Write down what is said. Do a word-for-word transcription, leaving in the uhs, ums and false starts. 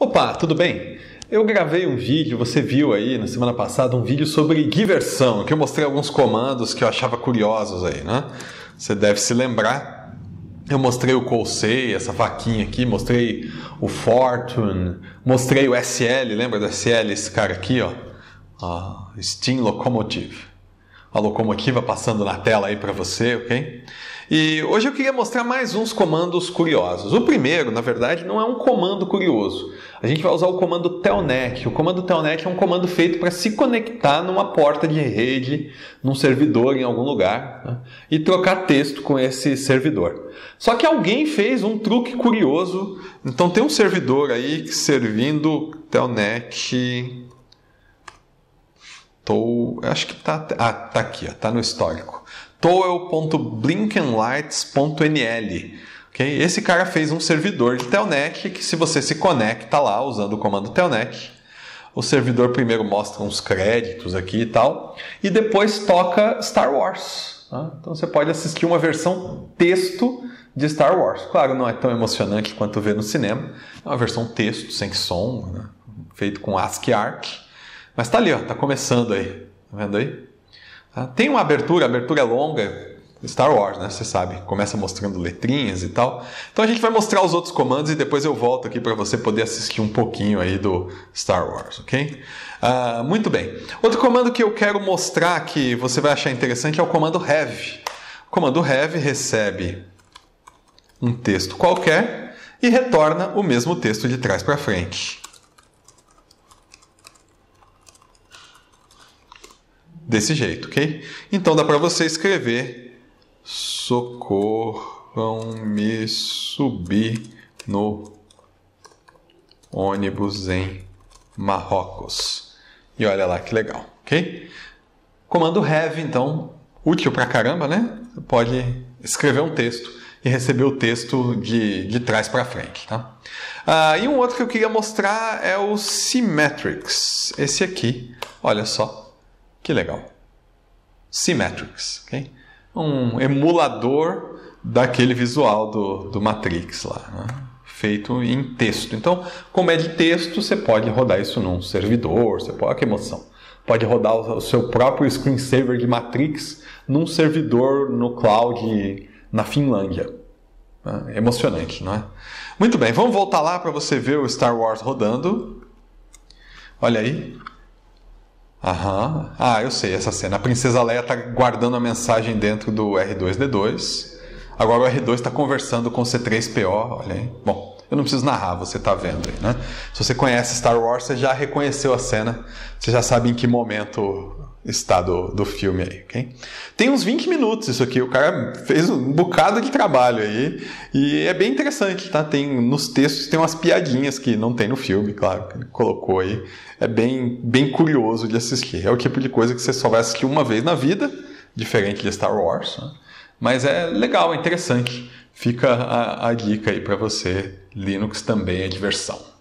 Opa, tudo bem? Eu gravei um vídeo, você viu aí na semana passada, um vídeo sobre diversão, que eu mostrei alguns comandos que eu achava curiosos aí, né? Você deve se lembrar. Eu mostrei o Colsey, essa vaquinha aqui, mostrei o Fortune, mostrei o S L, lembra do S L, esse cara aqui, ó? A Steam Locomotive. A locomotiva passando na tela aí para você, ok? E hoje eu queria mostrar mais uns comandos curiosos. O primeiro, na verdade, não é um comando curioso. A gente vai usar o comando telnet. O comando telnet é um comando feito para se conectar numa porta de rede, num servidor em algum lugar, né? E trocar texto com esse servidor. Só que alguém fez um truque curioso. Então tem um servidor aí servindo telnet... Tô, acho que tá, ah, tá aqui, ó, tá no histórico. towel ponto blinkenlights ponto n l. Okay? Esse cara fez um servidor de telnet que, se você se conecta lá usando o comando telnet, o servidor primeiro mostra uns créditos aqui e tal, e depois toca Star Wars. Tá? Então você pode assistir uma versão texto de Star Wars. Claro, não é tão emocionante quanto ver no cinema. É uma versão texto, sem som, né? Feito com ASCII-Arc. Mas tá ali, ó, tá começando aí. Tá vendo aí? Tá? Tem uma abertura, a abertura é longa, Star Wars, né? Você sabe, começa mostrando letrinhas e tal. Então a gente vai mostrar os outros comandos e depois eu volto aqui para você poder assistir um pouquinho aí do Star Wars, ok? Uh, muito bem. Outro comando que eu quero mostrar que você vai achar interessante é o comando have. O comando have recebe um texto qualquer e retorna o mesmo texto de trás para frente. Desse jeito, ok? Então dá para você escrever: socorram-me subir no ônibus em Marrocos. E olha lá que legal, ok? Comando have, então, útil pra caramba, né? Você pode escrever um texto e receber o texto de, de trás para frente, tá? Ah, e um outro que eu queria mostrar é o Symmetrics. Esse aqui, olha só. Que legal. Symmetrics, ok? Um emulador daquele visual do, do Matrix lá, né? Feito em texto. Então, como é de texto, você pode rodar isso num servidor, você pode, olha que emoção. Pode rodar o seu próprio screensaver de Matrix num servidor no cloud na Finlândia. É emocionante, não é? Muito bem, vamos voltar lá para você ver o Star Wars rodando. Olha aí. Aham. Ah, eu sei essa cena. A Princesa Leia está guardando a mensagem dentro do R dois D dois. Agora o R dois está conversando com o C três P O. Olha aí. Bom, eu não preciso narrar, você está vendo aí, né? Se você conhece Star Wars, você já reconheceu a cena. Você já sabe em que momento está do, do filme aí, ok? Tem uns vinte minutos isso aqui. O cara fez um bocado de trabalho aí. E é bem interessante, tá? Tem, nos textos tem umas piadinhas que não tem no filme, claro, que ele colocou aí. É bem, bem curioso de assistir. É o tipo de coisa que você só vai assistir uma vez na vida, diferente de Star Wars, né? Mas é legal, é interessante. Fica a, a dica aí para você. Linux também é diversão.